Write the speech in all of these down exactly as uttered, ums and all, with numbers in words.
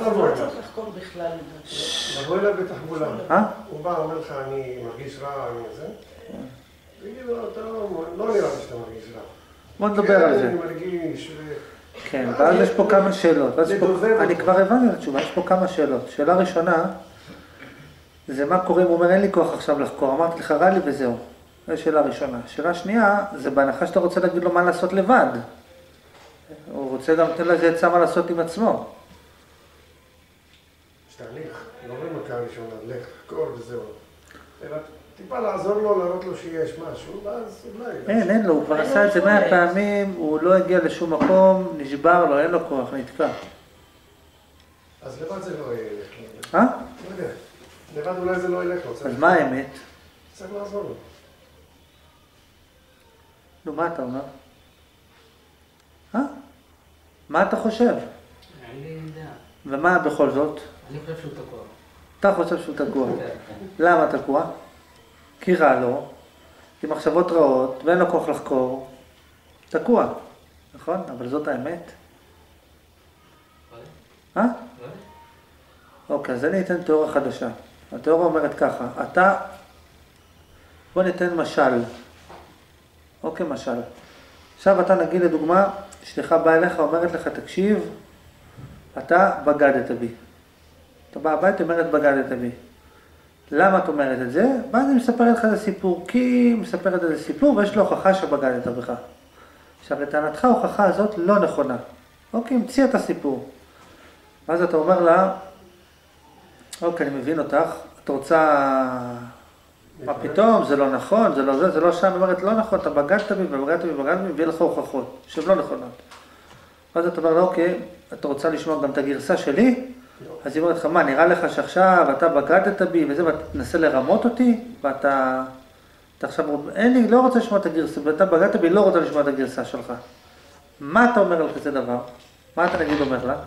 לא צריך לחקור בכלל. לבוא אליו בתחבולה. אה? הוא בא, אומר לך, אני מרגיש רע, אני זה. תגיד לו, אתה לא נראה לי שאתה מרגיש רע. בוא נדבר על זה. אני מרגיש... כן, ואז יש פה כמה שאלות. אני כבר הבנתי את התשובה, יש פה כמה שאלות. שאלה ראשונה, זה מה קורה אם הוא אומר, אין לי כוח עכשיו לחקור. אמרתי לך, רע לי וזהו. זו שאלה ראשונה. שאלה שנייה, זה בהנחה שאתה רוצה להגיד לו מה לעשות לבד. הוא רוצה גם לתת לזה עצה מה לעשות עם עצמו. שתהליך, לא במכה ראשונה, לך, לחקור וזהו. אלא טיפה לעזור לו, להראות לו שיש משהו, ואז אולי... אין, אין לו, הוא כבר עשה את זה מאה פעמים, הוא לא הגיע לשום מקום, נשבר לו, אין לו כוח, נתקע. אז לבד זה לא ילך. אה? לא יודע. לבד אולי זה לא ילך לו. אז מה האמת? צריך לעזור לו. נו, מה אתה אומר? אה? מה אתה חושב? אין לי דעה. ומה בכל זאת? אני חושב שהוא תקוע. אתה חושב שהוא תקוע. למה תקוע? כי רע לו, עם מחשבות רעות, ואין לו כוח לחקור. תקוע, נכון? אבל זאת האמת. אה? אוקיי, אז אני אתן תיאוריה חדשה. התיאוריה אומרת ככה, אתה... בוא ניתן משל. אוקיי, משל. עכשיו אתה נגיד לדוגמה, שליחה באה אליך, אומרת לך, תקשיב, אתה בגדת בי. אתה בא הביתה, אומרת בגדת בי. למה את אומרת את זה? ואז אני מספרת לך איזה סיפור, כי מספרת איזה סיפור, ויש לו הוכחה שבגדת בך. עכשיו, לטענתך ההוכחה הזאת לא נכונה. אוקיי, המציא את הסיפור. ואז אתה אומר לה, אוקיי, אני מבין אותך, את רוצה... מה פתאום, זה לא נכון, זה לא זה, זה לא שם, אומרת, לא נכון, אתה בגדת בי, ובגדת בי, ובגדת בי, ויהיה לך הוכחות, שהן לא נכונות. ואז אתה אומר לה, אוקיי, אתה רוצה לשמוע גם את הגרסה שלי? אז היא אומרת לך, מה, נראה לך שעכשיו אתה בגדת בי וזה, ואתה תנסה לרמות אותי, ואתה, אתה עכשיו, אין לי, לא רוצה לשמוע את הגרסה, ואתה בגדת בי, לא רוצה לשמוע את הגרסה שלך. מה אתה אומר על כזה דבר? מה אתה נגיד אומר לה?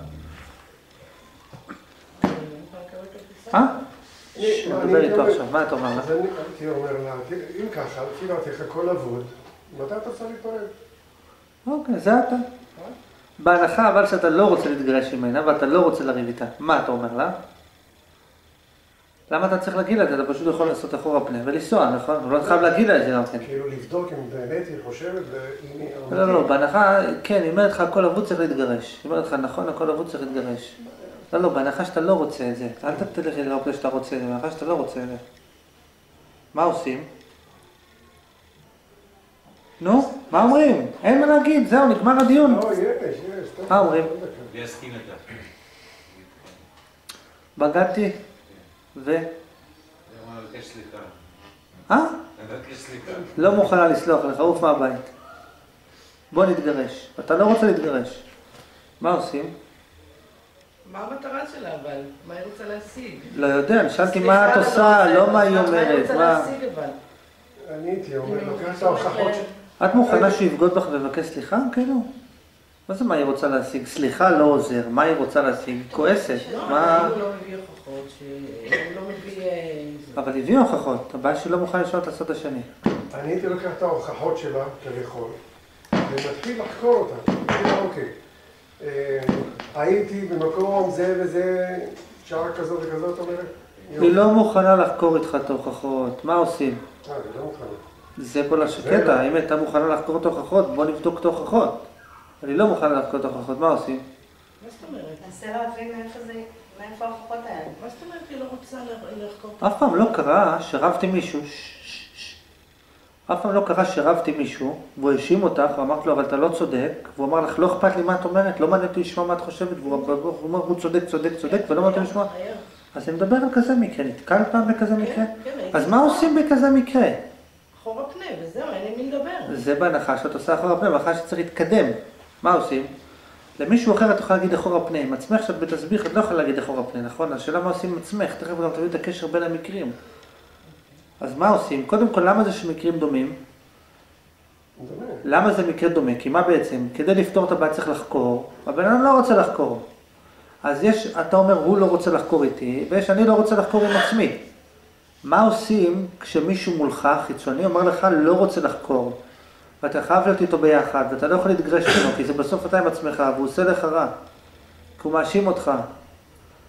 אה? נדבר איתו עכשיו, מה אתה אומר לה? אז אני הייתי אומר לה, אם ככה, לפי דעתך הכל אבוד, מתי אתה צריך להתפרד? אוקיי, זה אתה. בהנחה אבל שאתה לא רוצה להתגרש ממנה ואתה לא רוצה לריב איתה, מה אתה אומר לה? למה אתה צריך להגיד לה את זה? אתה פשוט יכול לעשות אחורה פנה ולנסוע, נכון? הוא לא חייב להגיד לה את זה גם כן. כאילו לבדוק אם באמת היא חושבת ואם היא... לא, לא, בהנחה, כן, היא אומרת לך הכל אבוד צריך להתגרש. היא אומרת לך, נכון, הכל אבוד צריך להתגרש. לא, לא, בהנחה שאתה לא רוצה את זה. אל תתלך לראות שאתה רוצה את זה, בהנחה שאתה לא רוצה את זה. מה עושים? נו, מה אומרים? אין מה להגיד, זהו, נגמר הדיון. לא, יש, יש. מה אומרים? להסכים איתה. בגדתי, ו... אני מבקש סליחה. אה? אני מבקש סליחה. לא מוכנה לסלוח לך, עוף מהבית. בוא נתגרש. אתה לא רוצה להתגרש. מה עושים? מה המטרה שלה אבל? מה היא רוצה להשיג? לא יודע, אני שאלתי מה את עושה, לא מה היא אומרת. מה היא רוצה מה... להשיג אבל? אני הייתי אומר, לוקח את ההוכחות ש... את מוכנה שיבגוד בך ובקש סליחה? כאילו? מה זה מה היא רוצה להשיג? סליחה לא עוזר, מה היא רוצה להשיג? כועסת. מה... הוא לא מביא הוכחות, שהוא לא מביא... אבל הביא הוכחות, הבעיה שלא מוכן לשאול את הצד השני. אני הייתי לוקח את ההוכחות שלה, כביכול, ומתחיל לחקור אותה. אוקיי, הייתי במקום זה וזה, שעה כזאת וכזאת, אומרת? היא לא מוכנה לחקור איתך את ההוכחות, מה עושים? אה, היא לא מוכנה. זה כל השקטע, אם הייתה מוכנה לחקור את ההוכחות, בוא נבדוק את ההוכחות. אני לא מוכנה לחקור את ההוכחות, מה עושים? מה זאת אומרת? ננסה להבין מאיפה זה, מאיפה ההוכחות האלה. מה זאת אומרת היא לא רוצה לחקור? אף פעם לא קרה שרבתי מישהו, אף פעם לא קרה שרבתי מישהו, והוא האשים אותך, ואמרת לו, אבל אתה לא צודק, והוא אמר לך, לא אכפת לי מה את אומרת, לא מעניין אותי לשמוע מה את חושבת, והוא אומר, הוא צודק, צודק, צודק, ולא מעניין אותי לשמוע. אז אני מדבר על כזה מקרה, נתקל פעם בכזה מקרה? אז מה עושים בכזה מקרה? אחורה פנה, וזהו, אין לי מי לדבר. זה בהנחה שאת עושה אחורה פנה, בהנחה שצריך להתקדם. מה עושים? למישהו אחר את יכולה להגיד אחורה פנה, עם עצמך שאת בתסביך, את לא יכולה להגיד אחורה פנה, נכון? השאלה מה עושים עם עצמך, תכף גם תביאו את הקשר בין המקרים. אז מה עושים? קודם כל, למה זה שמקרים דומים? למה זה מקרה דומה? כי מה בעצם? כדי לפתור את הבעיה צריך לחקור, הבן אדם לא רוצה לחקור. אז יש, אתה אומר, הוא לא רוצה לחקור איתי, ויש, אני לא רוצה לחקור עם עצמי. מה עושים כשמישהו מולך, חיצוני, אומר לך, לא רוצה לחקור, ואתה חייב להיות איתו ביחד, ואתה לא יכול להתגרש ממנו, כי זה בסוף אתה עם עצמך, והוא עושה לך רע, כי הוא מאשים אותך.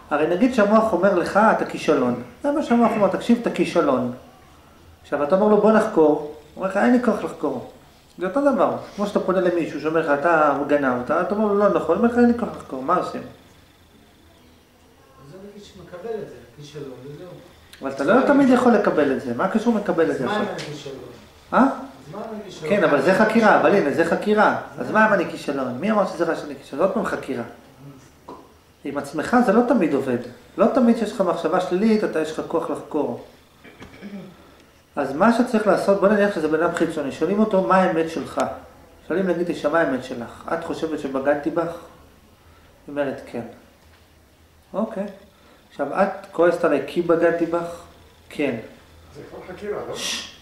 הרי נגיד שהמוח אומר לך, אתה כישלון. זה מה שהמוח אומר, תקשיב, אתה כישלון. עכשיו, אתה אומר לו, בוא נחקור. הוא אומר לך, אין לי כוח לחקור. זה אותו דבר. כמו שאתה פונה למישהו שאומר לך, אתה גנבת, אתה אומר לו, לא נכון, הוא אומר לך, אין לי כוח לחקור. מה עושים? אז זה נגיד שמקבל את זה, כישלון, וזהו. אבל אתה לא תמיד יכול לקבל את זה. מה קשור לקבל את זה אז עכשיו? מה אם אני כישלון? אה? אז מה אם אני כישלון? כן, אבל זה חקירה, אבל הנה, זה חקירה. אז מה אם אני כישלון? מי אמר שזה שאני כישלון? עוד פעם חקירה. עם עצמך זה לא תמיד עובד. לא תמיד שיש לך מחשבה שלילית, אתה יש לך כוח לחקור. אז מה שצריך לעשות, בוא נניח שזה בן אדם חיצוני, שואלים אותו מה האמת שלך. שואלים להגיד, אישה, מה האמת שלך? את חושבת שבגדתי בך? היא אומרת, כן. אוקיי. עכשיו, את כועסת עליי כי בגדתי בך? כן. זה כבר חקירה, לא?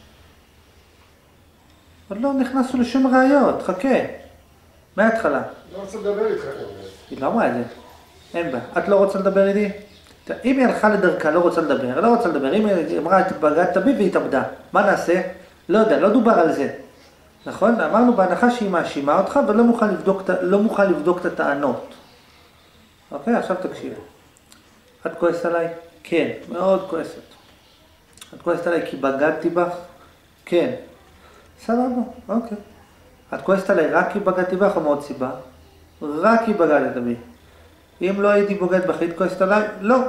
עוד לא נכנסנו לשום ראיות, חכה. מההתחלה. לא רוצה לדבר איתך. היא לא אמרה את זה. אין בה. את לא רוצה לדבר איתי? אם היא הלכה לדרכה, לא רוצה לדבר, לא רוצה לדבר. אם היא אמרה, בגדת בי והיא התאבדה. מה נעשה? לא יודע, לא דובר על זה. נכון? אמרנו בהנחה שהיא מאשימה אותך ולא מוכן לבדוק, לא מוכן לבדוק את הטענות. אוקיי, עכשיו תקשיב. את כועסת עליי? כן, מאוד כועסת. את כועסת עליי כי בגדתי בך? כן. סבבה, אוקיי. את כועסת עליי רק כי בגדתי בך או מעוד סיבה? רק כי בגדת בי. אם לא הייתי בוגד בך, היית כועסת עליי? לא.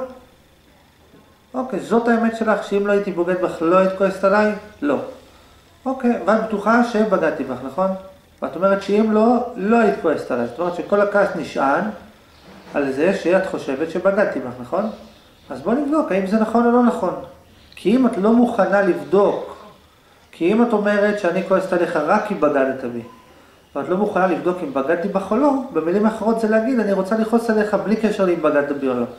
אוקיי, זאת האמת שלך, שאם לא הייתי בוגד בך, לא היית כועסת עליי? לא. אוקיי, ואת בטוחה שבגדתי בך, נכון? ואת אומרת שאם לא, לא היית כועסת עליי. זאת אומרת שכל הכעס נשען על זה שאת חושבת שבגדתי בך, נכון? אז בוא נבדוק האם זה נכון או לא נכון. כי אם את לא מוכנה לבדוק, כי אם את אומרת שאני כועסת עליך רק כי בגדת בי, ואת לא מוכנה לבדוק אם בגדתי בך או לא, במילים אחרות זה להגיד, אני רוצה לכעוס עליך בלי קשר אם בגדת בי או לא.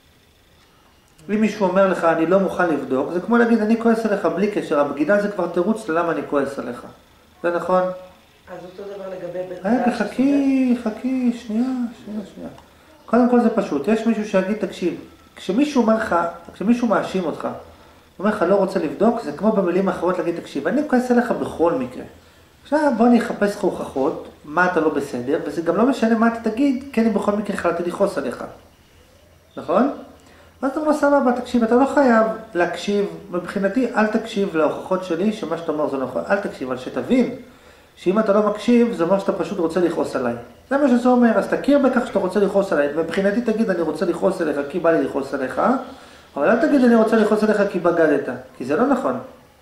אם מישהו אומר לך, אני לא מוכן לבדוק, זה כמו להגיד, אני כועס עליך בלי קשר, הבגידה זה כבר תירוץ ללמה אני כועס עליך. זה נכון? אז אותו דבר לגבי בית רגע, חכי, חכי, שנייה, שנייה, שנייה. קודם כל זה פשוט, יש מישהו שיגיד, תקשיב, כשמישהו אומר לך, כשמישהו מאשים אותך, הוא אומר לך, לא רוצה לבדוק, זה כמו במילים אחרות להגיד, תקשיב, אני כועס עליך בכל מקרה. עכשיו בוא אני אחפש לך הוכחות, מה אתה לא בסדר, וזה גם לא משנה מה אתה תגיד, כן, אני בכל מקרה החלטתי לכעוס עליך. נכון? אז אתה אומר, סבבה, תקשיב, אתה לא חייב להקשיב, מבחינתי, אל תקשיב להוכחות שלי, שמה שאתה אומר זה נכון, אל תקשיב, אבל שתבין, שאם אתה לא מקשיב, זה אומר שאתה פשוט רוצה לכעוס עליי. זה מה שזה אומר, אז תכיר בכך שאתה רוצה לכעוס עליי, מבחינתי תגיד, אני רוצה לכעוס עליך, כי בא לי לכעוס עליך, אבל אל תגיד, אני רוצה לכעוס עליך, כי בגדת, כי זה לא נכון.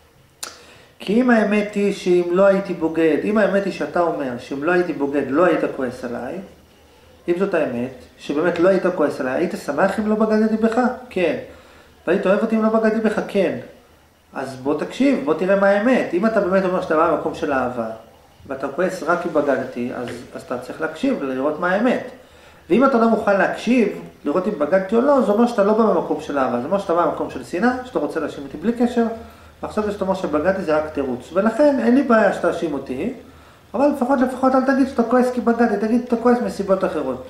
כי אם האמת היא שאם לא הייתי בוגד, אם האמת היא שאתה אומר שאם לא הייתי בוגד, לא היית כועס עליי, אם זאת האמת, שבאמת לא היית כועס עליי, היית שמח אם לא בגדתי בך? כן. והיית אוהב אותי אם לא בגדתי בך? כן. אז בוא תקשיב, בוא תראה מה האמת. אם אתה באמת אומר שאתה בא במקום של אהבה, ואתה כועס רק כי בגדתי, אז, אז אתה צריך להקשיב ולראות מה האמת. ואם אתה לא מוכן להקשיב, לראות אם בגדתי או לא, זה אומר שאתה לא בא במקום של אהבה, זה אומר שאתה בא במקום של שנאה, שאתה רוצה להאשים אותי בלי קשר, ועכשיו שאתה אומר שבגדתי זה רק תירוץ. ולכן אין לי בעיה שתאשים אותי, אבל לפחות לפחות אל תגיד שאתה כועס כי בגדתי, תגיד שאתה כועס מסיבות אחרות.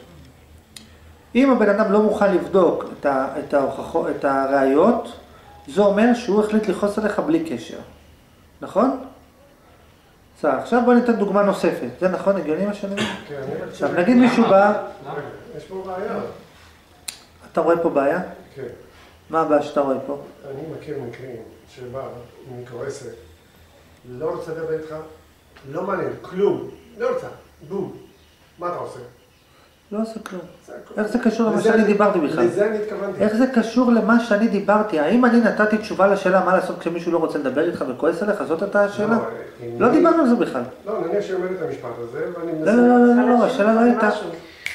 אם הבן אדם לא מוכן לבדוק את, ה, את, ההוכחו, את הראיות, זה אומר שהוא החליט לכעוס עליך בלי קשר. נכון? בסדר, עכשיו בוא ניתן דוגמה נוספת. זה נכון, הגיוני מה שאני אומר? כן, אני רוצה... עכשיו נגיד מישהו בא... יש פה בעיה. אתה רואה פה בעיה? כן. מה הבעיה שאתה רואה פה? אני מכיר מקרים שבא, אני כועסת, לא רוצה לדבר איתך, לא מעניין, כלום, לא רוצה, בום. מה אתה עושה? לא עושה כלום. זה הכל. איך זה קשור למה לזה שאני אני- דיברתי בכלל? לזה אני התכוונתי. איך זה קשור למה שאני דיברתי? האם אני נתתי תשובה לשאלה מה לעשות כשמישהו לא רוצה לדבר איתך וכועס עליך? זאת הייתה השאלה? אם לא אני- דיברנו על זה בכלל. לא, נניח שאומר את המשפט הזה, ואני לא, מנסה... לא, לא, לא, לא, השאלה לא הייתה... משהו.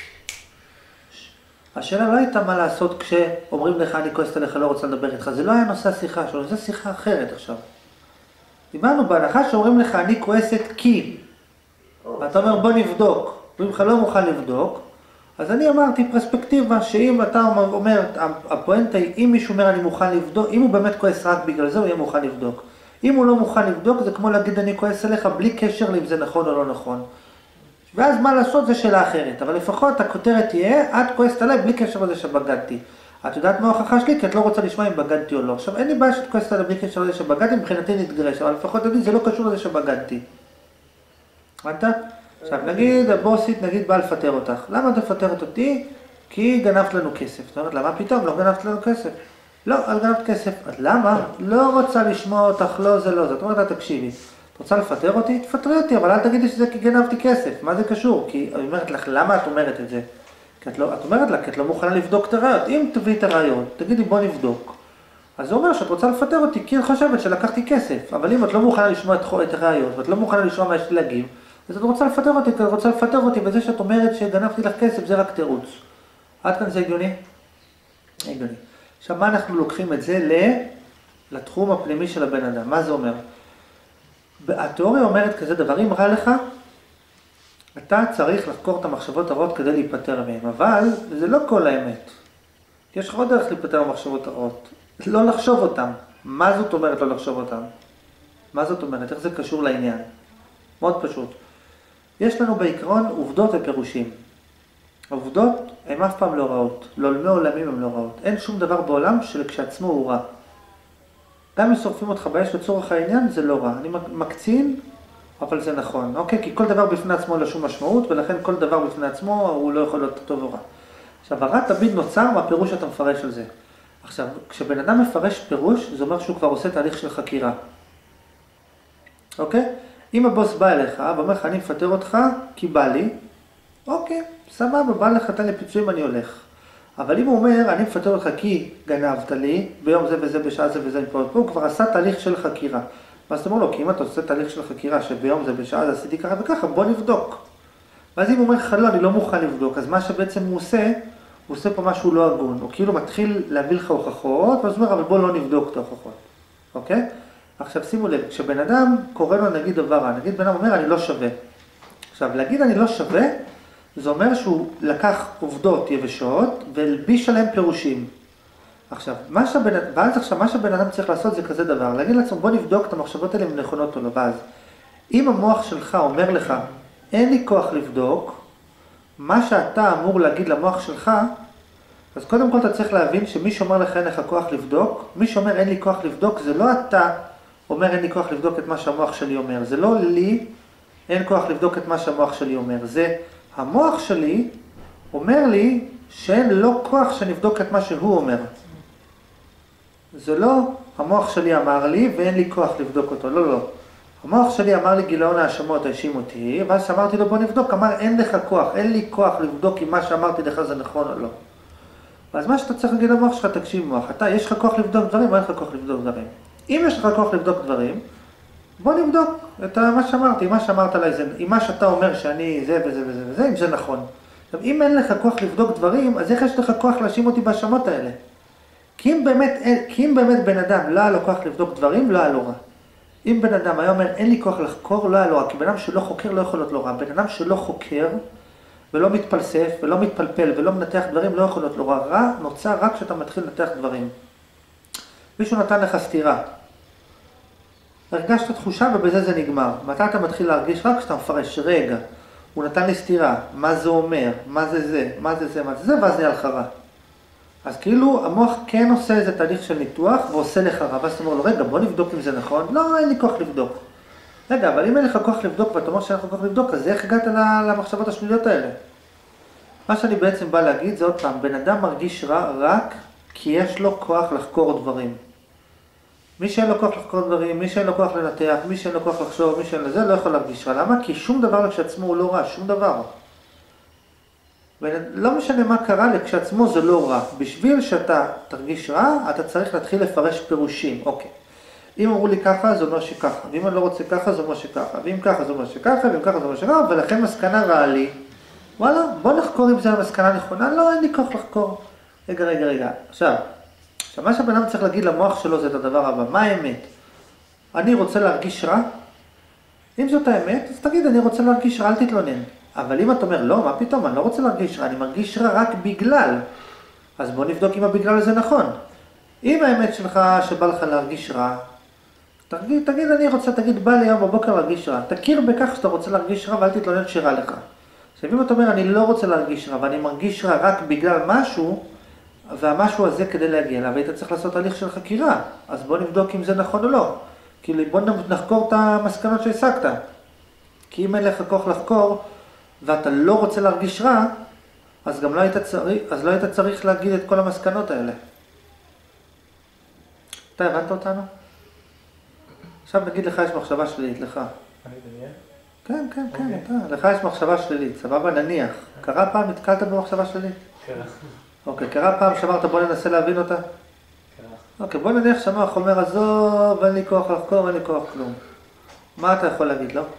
השאלה לא הייתה מה לעשות כשאומרים לך אני כועסת עליך, לא רוצה לדבר איתך. זה לא היה נושא השיחה שלנו, זה שיחה אחרת עכשיו. דיברנו בהנחה שאומרים לך אני כועסת כי, ואתה אומר בוא נבדוק, ואם לך לא מוכן לבדוק, אז אני אמרתי פרספקטיבה שאם אתה אומר, הפואנטה היא, אם מישהו אומר אני מוכן לבדוק, אם הוא באמת כועס רק בגלל זה הוא יהיה מוכן לבדוק. אם הוא לא מוכן לבדוק זה כמו להגיד אני כועס עליך בלי קשר לאם זה נכון או לא נכון. ואז מה לעשות זה שאלה אחרת, אבל לפחות הכותרת תהיה, את כועסת עליי בלי קשר לזה שבגדתי. את יודעת מה ההוכחה שלי? כי את לא רוצה לשמוע אם בגדתי או לא. עכשיו אין לי בעיה שאת כועסת עליי בלי קשר לזה שבגדתי, מבחינתי נתגרש, אבל לפחות תגיד, זה לא קשור לזה שבגדתי. הבנת? עכשיו נגיד, הבוסית נגיד באה לפטר אותך. למה את מפטרת אותי? כי גנבת לנו כסף. זאת אומרת, למה פתאום לא גנבת לנו כסף? לא, אל גנבת כסף. אז למה? לא רוצה לשמוע אותך, לא זה לא זה. זאת אומרת, תקשיבי, את רוצה לפטר אותי? תפטרי אותי, אבל אל תגידי שזה כי גנבתי כסף. מה זה קשור? כי אני אומרת לך, למה את אומרת את זה? כי את, לא, את אומרת לה, כי את לא מוכנה לבדוק את הראיות. אם תביאי את הראיות, תגידי בוא נבדוק. אז זה אומר שאת רוצה לפטר אותי, כי את חושבת שלקחתי כסף. אבל אם את לא מוכנה לשמוע את הראיות, ואת לא מוכנה לשמוע מה יש לי להגיב, אז את רוצה לפטר אותי, כי את רוצה לפטר אותי, וזה שאת אומרת שגנבתי לך כסף, זה רק תירוץ. עד כאן זה הגיוני? הגיוני. עכשיו, מה אנחנו לוקחים את זה לתחום הפנימי של הבן אדם? מה זה אומר? התיאוריה אומרת כזה דבר, אם רע לך, אתה צריך לחקור את המחשבות הרעות כדי להיפטר מהם, אבל זה לא כל האמת. יש לך עוד דרך להיפטר במחשבות הרעות. לא לחשוב אותם. מה זאת אומרת לא לחשוב אותם? מה זאת אומרת? איך זה קשור לעניין? מאוד פשוט. יש לנו בעיקרון עובדות ופירושים. העובדות הן אף פעם לא רעות. לעולמי עולמים הן לא רעות. אין שום דבר בעולם שלכשעצמו הוא רע. גם אם שורפים אותך באש לצורך העניין, זה לא רע. אני מקצין, אבל זה נכון. אוקיי? כי כל דבר בפני עצמו אין לו שום משמעות, ולכן כל דבר בפני עצמו הוא לא יכול להיות טוב או רע. עכשיו, הרע תמיד נוצר מהפירוש שאתה מפרש על זה. עכשיו, כשבן אדם מפרש פירוש, זה אומר שהוא כבר עושה תהליך של חקירה. אוקיי? אם הבוס בא אליך, ואומר לך, אני מפטר אותך, כי בא לי, אוקיי, סבבה, בא לך, תן לי פיצויים, אני הולך. אבל אם הוא אומר, אני מפטר אותך כי גנבת לי, ביום זה וזה, בשעה זה וזה, פה, הוא כבר עשה תהליך של חקירה. ואז אתה אומר לו, כי אם אתה עושה תהליך של חקירה, שביום זה בשעה זה עשיתי ככה וככה, בוא נבדוק. ואז אם הוא אומר לך, לא, אני לא מוכן לבדוק, אז מה שבעצם הוא עושה, הוא עושה פה משהו לא הגון, הוא כאילו מתחיל להביא לך הוכחות, ואז הוא אומר, אבל בוא לא נבדוק את ההוכחות, אוקיי? עכשיו שימו לב, כשבן אדם קורא לו נגיד דבר רע, נגיד בן אדם אומר, אני לא שווה. עכשיו, להגיד אני לא שווה, זה אומר שהוא לקח עובדות יבשות, והלביש עליהם פירושים. עכשיו, מה שבן, ואז עכשיו, מה שבן אדם צריך לעשות זה כזה דבר, להגיד לעצמו, בוא נבדוק את המחשבות האלה אם נכונות או לא, ואז, אם המוח שלך אומר לך, אין לי כוח לבדוק, מה שאתה אמור להגיד למוח שלך, אז קודם כל אתה צריך להבין שמי שאומר לך אין לך כוח לבדוק, מי שאומר אין לי כוח לבדוק, זה לא אתה אומר אין לי כוח לבדוק את מה שהמוח שלי אומר, זה לא לי אין כוח לבדוק את מה שהמוח שלי אומר, זה המוח שלי אומר לי שאין לו כוח שנבדוק את מה שהוא אומר. זה לא המוח שלי אמר לי ואין לי כוח לבדוק אותו, לא, לא. המוח שלי אמר לי גילאון האשמות, האשים אותי, ואז אמרתי לו בוא נבדוק, אמר אין לך כוח, אין לי כוח לבדוק אם מה שאמרתי לך זה נכון או לא. ואז מה שאתה צריך להגיד למוח שלך, תקשיב מוח, אתה יש לך כוח לבדוק דברים או אין לך כוח לבדוק דברים? אם יש לך כוח לבדוק דברים, בוא נבדוק את מה שאמרתי, מה שאמרת עליי זה, אם מה שאתה אומר שאני זה וזה וזה וזה, אם זה נכון. עכשיו, אם אין לך כוח לבדוק דברים, אז איך יש לך כוח להאשים אותי בהאשמות האלה? כי אם באמת, כי אם באמת בן אדם לא היה לו כוח לבדוק דברים, לא היה לו רע. אם בן אדם היה אומר, אין לי כוח לחקור, לא היה לו רע, כי בן אדם שלא חוקר לא יכול להיות לו רע. בן אדם שלא חוקר ולא מתפלסף ולא מתפלפל ולא מנתח דברים, לא יכול להיות לו רע. רע נוצר רק כשאתה מתחיל לנתח דברים. מישהו נתן לך סתירה. הרגשת תחושה ובזה זה נגמר. מתי אתה מתחיל להרגיש? רק כשאתה מפרש, רגע, הוא נתן לי סתירה, מה זה אומר, מה זה זה, מה זה זה, מה זה זה, ואז נהיה לך רע. אז כאילו המוח כן עושה איזה תהליך של ניתוח ועושה לך רע, ואז אתה אומר לו, רגע, בוא נבדוק אם זה נכון. לא, אין לי כוח לבדוק. רגע, אבל אם אין לך כוח לבדוק ואתה אומר שאין לך כוח לבדוק, אז איך הגעת למחשבות השליליות האלה? מה שאני בעצם בא להגיד זה עוד פעם, בן אדם מרגיש רע רק כי יש לו כוח לחקור דברים. מי שאין לו כוח לחקור דברים, מי שאין לו כוח לנתח, מי שאין לו כוח לחשוב, מי שאין לזה, לא יכול להרגיש רע. למה? כי שום דבר לכשעצמו הוא לא רע, שום דבר. ולא משנה מה קרה, לכשעצמו זה לא רע. בשביל שאתה תרגיש רע, אתה צריך להתחיל לפרש פירושים. אוקיי. אם אמרו לי ככה, זה אומר שככה. ואם אני לא רוצה ככה, זה אומר שככה. ואם ככה, זה אומר שככה, ואם ככה, זה אומר שככה, ולכן מסקנה רעה לי. וואלה, בוא נחקור אם זה המסקנה נכונה. לא, אין לי כוח לחקור. רגע, רגע, רגע. עכשיו, עכשיו, מה שהבן אדם צריך להגיד למוח שלו זה את הדבר הבא. מה האמת? אני רוצה להרגיש רע? אם זאת האמת, אז תגיד, אני רוצה להרגיש רע, אל תתלונן. אבל אם אתה אומר, לא, מה פתאום, אני לא רוצה להרגיש רע, אני מרגיש רע רק בגלל. אז בוא נבדוק אם הבגלל הזה נכון. אם האמת שלך שבא לך להרגיש רע, תגיד, תגיד, אני רוצה, תגיד, בא לי היום בבוקר להרגיש רע. תכיר בכך שאתה רוצה להרגיש רע ואל תתלונן שרע לך. עכשיו, אם אתה אומר, אני לא רוצה להרגיש רע ואני מרגיש רע רק בגלל משהו, והמשהו הזה כדי להגיע אליו, היית צריך לעשות הליך של חקירה. אז בוא נבדוק אם זה נכון או לא. כאילו, בוא נחקור את המסקנות שהשגת. כי אם אין לך כוח לחקור, ואתה לא רוצה להרגיש רע, אז גם לא היית צריך, אז לא היית צריך להגיד את כל המסקנות האלה. אתה הבנת אותנו? עכשיו נגיד לך יש מחשבה שלילית, לך. אני דניאל? כן, כן, כן, אתה. לך יש מחשבה שלילית, סבבה, נניח. קרה פעם, התקלת במחשבה שלילית? קרה. אוקיי, קרה פעם שאמרת בוא ננסה להבין אותה? קרה. אוקיי, בוא נניח שהמוח אומר, עזוב, אין לי כוח לחקור, אין לי כוח כלום. מה אתה יכול להגיד לו?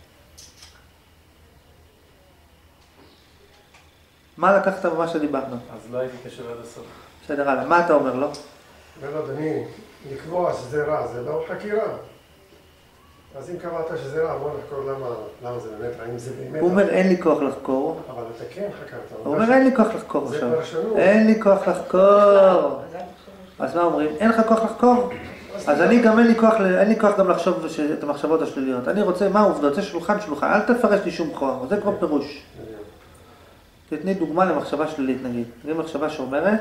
מה לקחת במה שדיברנו? אז לא הייתי קשור עד הסוף. בסדר, הלאה, מה אתה אומר לו? אומר לו, אדוני, לקבוע שזה רע, זה לא חקירה. אז אם קבעת שזה רע, בוא נחקור למה, למה זה באמת, האם זה באמת... הוא אומר, אין לי כוח לחקור. אבל אתה כן חקרת. הוא אומר, אין לי כוח לחקור זה עכשיו. פרשנות. אין לי כוח לחקור. אז מה אומרים? אין לך כוח לחקור? אז אני גם אין לי כוח, אין לי כוח גם לחשוב את המחשבות השליליות. אני רוצה, מה העובדות? זה שולחן שולחן, אל תפרש לי שום חור, זה כבר פירוש. תתני דוגמה למחשבה שלילית נגיד. זו מחשבה שאומרת,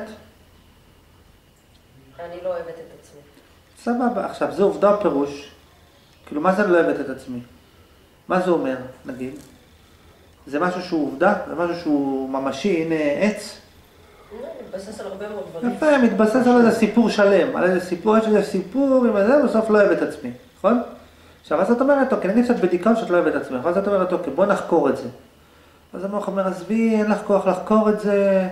אני לא אוהבת את עצמי. סבבה, עכשיו זה עובדה או פירוש? כאילו מה זה אני לא אוהבת את עצמי? מה זה אומר נגיד? זה משהו שהוא עובדה? זה משהו שהוא ממשי, הנה עץ? מתבסס על הרבה מאוד דברים. יפה, מתבסס על איזה סיפור שלם, על איזה סיפור, יש איזה סיפור עם זה, בסוף לא אוהב את עצמי, נכון? עכשיו, אז את אומרת, אוקיי, נגיד שאת בדיכאון שאת לא אוהב את עצמי, ואז את אומרת, אוקיי, בוא נחקור את זה. אז המוח אומר, עזבי, אין לך כוח לחקור את זה.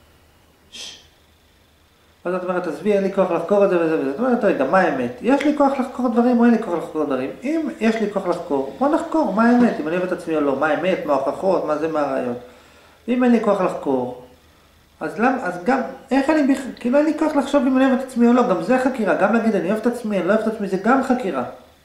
ואז את אומרת, עזבי, אין לי כוח לחקור את זה וזה וזה. את אומרת, רגע, מה האמת? יש לי כוח לחקור דברים או אין לי כוח לחקור דברים? אם יש לי כוח לחקור, בוא נחקור, מה האמת? אם אני אוהב את עצמי או לא, מה האמת, מה ההוכחות, מה זה, מה הרעיון? אם אין לי כוח לחקור, אז למה, אז גם, איך אני בכלל, כאילו אין לי כוח לחשוב אם אני אוהב את עצמי או לא, גם זה חקירה, גם להגיד אני אוהב את עצמי, אני לא אוהב את עצמי, זה גם חקירה.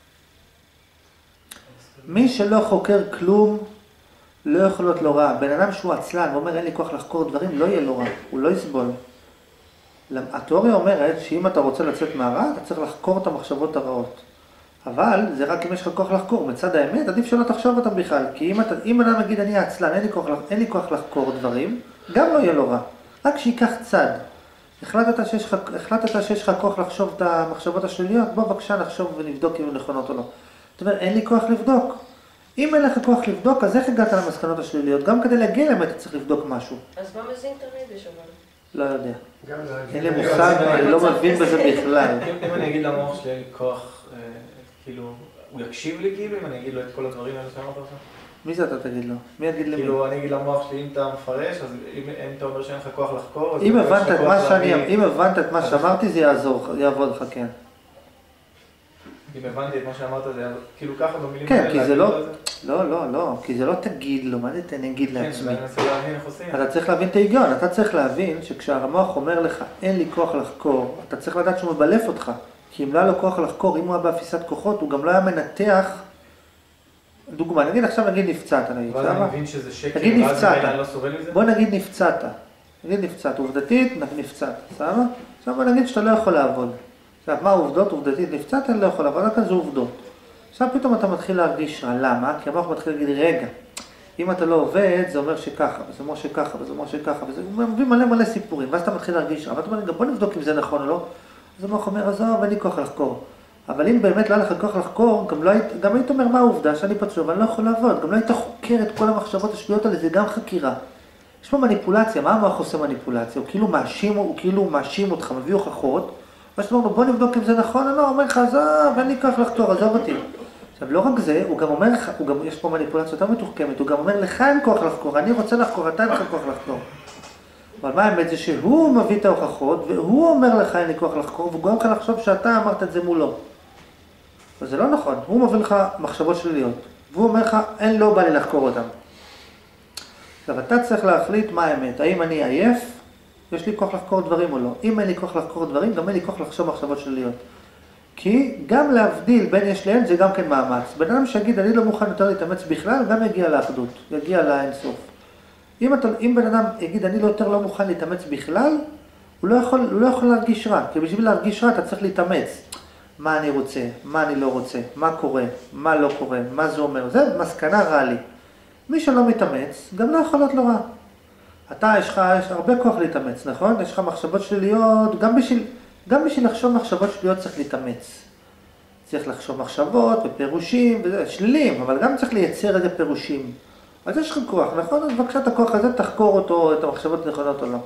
מי שלא חוקר כלום, לא יכול להיות לו רע. בן אדם שהוא עצלן ואומר אין לי כוח לחקור דברים, לא יהיה לו רע, הוא לא יסבול. התיאוריה אומרת שאם אתה רוצה לצאת מהרע, אתה צריך לחקור את המחשבות הרעות. אבל זה רק אם יש לך כוח לחקור. מצד האמת, עדיף שלא תחשוב אותם בכלל. כי אם, אתה, אם אדם מגיד אני עצלן, אין לי כוח, אין לי כוח לחקור דברים, גם לא יהיה לו רע. רק שייקח צד. החלטת שיש לך, החלטת שיש לך כוח לחשוב את המחשבות השליליות, בוא בבקשה נחשוב ונבדוק אם הן נכונות או לא. זאת אומרת, אין לי כוח לבדוק. אם אין לך כוח לבדוק, אז איך הגעת למסקנות השליליות? גם כדי להגיע להם, אתה צריך לבדוק משהו. אז מה מזין תמיד יש אבל? לא יודע. גם להגיד... אין לי מושג, אני לא מבין בזה בכלל. אם אני אגיד למוח שלי אין לי כוח, כאילו, הוא יקשיב לי כאילו, אם אני אגיד לו את כל הדברים האלה שאמרת עכשיו? מי זה אתה תגיד לו? מי יגיד למי? כאילו, אני אגיד למוח שלי, אם אתה מפרש, אז אם אתה אומר שאין לך כוח לחקור, אז... אם הבנת את מה שאני, אם הבנת את מה שאמרתי, זה יעזור, יעבוד לך, כן. אם הבנתי את מה שאמרת, זה כאילו ככה במילים כן, האלה, כי זה לא, להגיד לו את לא, לא, לא, כי זה לא תגיד לו, מה זה תגיד כן, לעצמי? אני מנסה להבין איך עושים. אתה צריך להבין את ההיגיון, אתה צריך להבין שכשהמוח אומר לך, אין לי כוח לחקור, אתה צריך לדעת שהוא מבלף אותך. כי אם לא היה לו כוח לחקור, אם הוא היה באפיסת כוחות, הוא גם לא היה מנתח. דוגמה, נגיד עכשיו נגיד נפצעת, נגיד, אבל אני מבין שזה שקר, נגיד ואז נפצעת. אני לא סובל מזה? בוא נגיד נפצעת, נגיד נפצעת, עובדתית נפצעת, סבבה? עכשיו בוא נגיד שאתה לא יכול לעבוד. עכשיו, מה העובדות? עובדתית נפצעת, אני לא יכול לעבוד, רק זה עובדות. עכשיו פתאום אתה מתחיל להרגיש רע, למה? כי המוח מתחיל להגיד, רגע, אם אתה לא עובד, זה אומר שככה, וזה אומר שככה, וזה אומר שככה, וזה מביא מלא מלא סיפורים, ואז אתה מתחיל להרגיש רע, ואתה אומר, רגע, בוא נבדוק אם זה נכון או לא. אז המוח אומר, עזוב, אין לי כוח לחקור. אבל אם באמת לא היה לך כוח לחקור, גם, לא היית, גם היית אומר מה העובדה שאני פצוע, ואני לא יכול לעבוד, גם לא היית חוקר את כל המחשבות השליליות האלה, זה גם חקירה. יש פה מניפולציה, מה המוח עושה מניפולציה? הוא כאילו מאשים, הוא כאילו מאשים אותך, מביא הוכחות, ואז אתה אומר לו, בוא נבדוק אם זה נכון או לא, הוא אומר לך, עזוב, אין לי כוח לחקור, עזוב אותי. עכשיו, לא רק זה, הוא גם אומר לך, הוא גם, יש פה מניפולציה יותר מתוחכמת, הוא גם אומר לך אין כוח לחקור, אני רוצה לחקור, אתה אין לך כוח לחקור. אבל מה האמת זה שהוא מביא את ההוכחות, והוא אומר לך אין לי כוח לחקור, והוא גורם לך לחשוב שאתה אמרת את זה מולו. וזה לא נכון, הוא מביא לך מחשבות שליליות, והוא אומר לך, אין לא בא לי לחקור אותם. עכשיו, אתה צריך להחליט מה האמת, האם אני עייף, יש לי כוח לחקור דברים או לא. אם אין לי כוח לחקור דברים, גם אין לי כוח לחשוב מחשבות שליליות. כי גם להבדיל בין יש לאין זה גם כן מאמץ. בן אדם שיגיד, אני לא מוכן יותר להתאמץ בכלל, גם יגיע לאחדות, יגיע לאינסוף. אם, אתה, אם בן אדם יגיד, אני לא יותר לא מוכן להתאמץ בכלל, הוא לא יכול, הוא לא יכול להרגיש רע. כי בשביל להרגיש רע, אתה צריך להתאמץ. מה אני רוצה, מה אני לא רוצה, מה קורה, מה לא קורה, מה זה אומר. זה מסקנה רע לי. מי שלא מתאמץ, גם לא יכול להיות לו רע. אתה, יש לך, יש הרבה כוח להתאמץ, נכון? יש לך מחשבות שליליות, גם בשביל, גם בשביל לחשוב מחשבות שליליות צריך להתאמץ. צריך לחשוב מחשבות ופירושים, וזה, שליליים, אבל גם צריך לייצר איזה פירושים. אז יש לך כוח, נכון? אז בבקשה את הכוח הזה, תחקור אותו, את המחשבות נכונות או לא.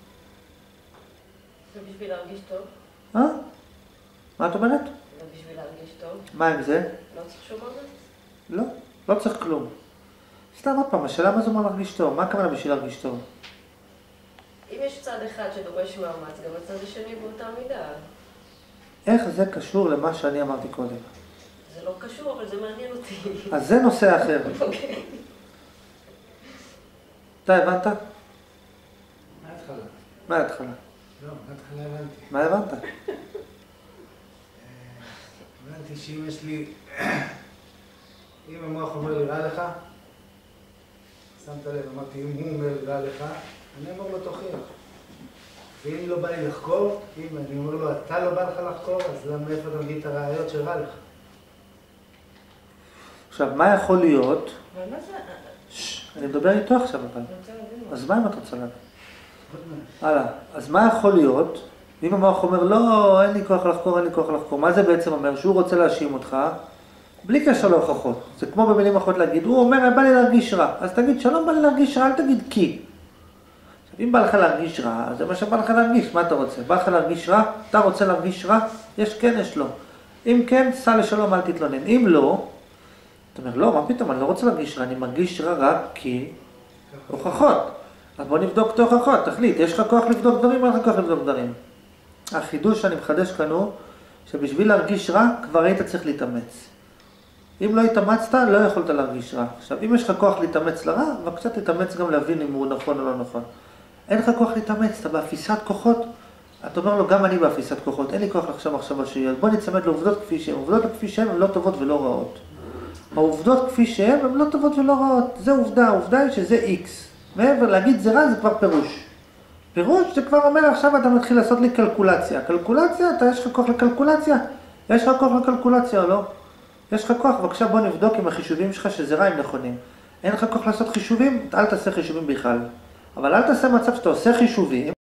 זה בשביל להרגיש טוב? אה? מה את אומרת? זה בשביל להרגיש טוב? מה עם זה? לא צריך שום דבר? לא, לא צריך כלום. סתם עוד פעם, השאלה מה זה אומר להרגיש טוב? מה הכוונה בשביל להרגיש טוב? אם יש צד אחד שדורש מאמץ, גם הצד השני באותה מידה. איך זה קשור למה שאני אמרתי קודם? זה לא קשור, אבל זה מעניין אותי. אז זה נושא אחר. אוקיי. אתה הבנת? מה ההתחלה? מה ההתחלה? לא, מההתחלה הבנתי. מה הבנת? הבנתי שאם יש לי... אם המוח אומר לי רע לך, שמת לב, אמרתי, אם הוא אומר רע לך, אני אומר לו תוכיח. ואם לא בא לי לחקור, אם אני אומר לו, אתה לא בא לך לחקור, אז למה איפה אתה מביא את הראיות שרע לך? עכשיו, מה יכול להיות? אבל מה זה... שש, אני מדבר איתו עכשיו אבל. אני רוצה להבין מה. אז מה אם את רוצה להבין? הלאה. אז מה יכול להיות? אם המוח אומר, לא, אין לי כוח לחקור, אין לי כוח לחקור. מה זה בעצם אומר? שהוא רוצה להאשים אותך, בלי קשר להוכחות. זה כמו במילים אחרות להגיד, הוא אומר, בא לי להרגיש רע. אז תגיד, שלום, בא לי להרגיש רע, אל תגיד כי. עכשיו, אם בא לך להרגיש רע, זה מה שבא לך להרגיש, מה אתה רוצה? בא לך להרגיש רע? אתה רוצה להרגיש רע? יש כן, יש לא. אם כן, סע לשלום, אל תתלונן. אם לא, אתה אומר, לא, מה פתאום, אני לא רוצה להרגיש רע, אני מרגיש רע רק כי הוכחות. אז בוא נבדוק את ההוכחות, תחליט, יש לך כוח לבדוק דברים או אין לך כוח לבדוק דברים? החידוש שאני מחדש כאן הוא, שבשביל להרגיש רע, כבר היית צריך להתאמץ. אם לא התאמצת, לא יכולת להרגיש רע. עכשיו, אם יש לך כוח להתאמץ לרע, בבקשה תתאמץ גם להבין אם הוא נכון או לא נכון. אין לך כוח להתאמץ, אתה באפיסת כוחות, אתה אומר לו, גם אני באפיסת כוחות, אין לי כוח לחשוב מחשבה שהיא, אז בוא נצמד לעובדות כפי שהן. עובדות כפי שהן הן לא טובות ולא רעות. העובדות כפי שהן הן לא טובות ולא רעות. זה עובדה, העובדה היא שזה X. מעבר להגיד זה רע זה כבר פירוש. פירוש זה כבר אומר עכשיו אתה מתחיל לעשות לי קלקולציה. קלקולציה, אתה יש לך כוח לקלקולציה? יש לך כוח לקלקולציה או לא? יש לך כוח, בבקשה בוא נבדוק עם החישובים שלך שזה רע הם נכונים. אין לך כוח לעשות חישובים? אל תעשה חישובים בכלל. אבל אל תעשה מצב שאתה עושה חישובים